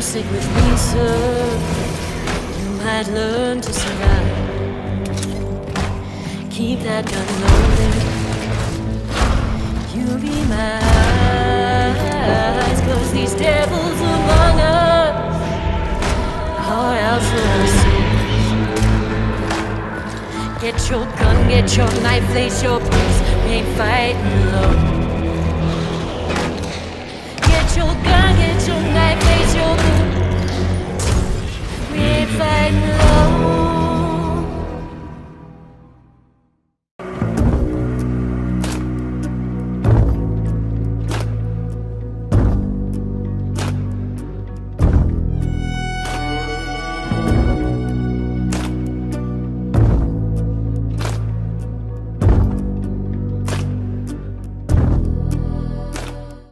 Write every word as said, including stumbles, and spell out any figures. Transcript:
stick with me, sir. You might learn to survive. Keep that gun loaded. You be my eyes, 'cause these devils among us are out for us. Get your gun, get your knife, lace your boots. We ain't fighting alone.